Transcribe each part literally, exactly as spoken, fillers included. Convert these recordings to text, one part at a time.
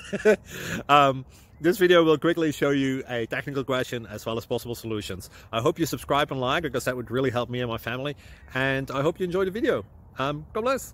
um, this video will quickly show you a technical question as well as possible solutions. I hope you subscribe and like, because that would really help me and my family. And I hope you enjoy the video. Um, God bless.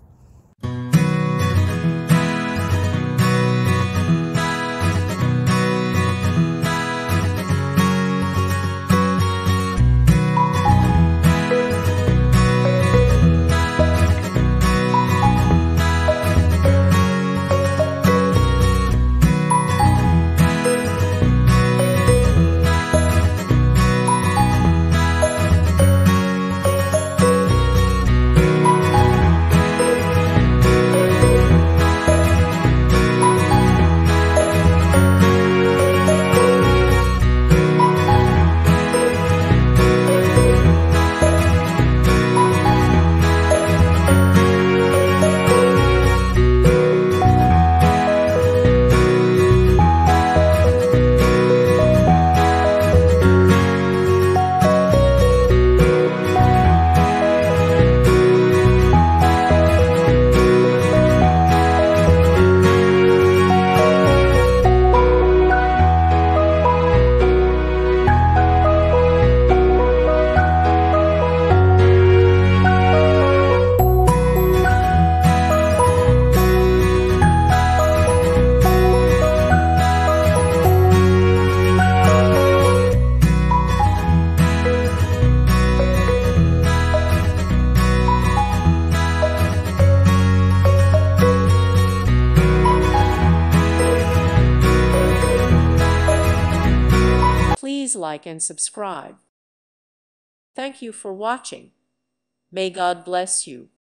Please like and subscribe. Thank you for watching. May God bless you.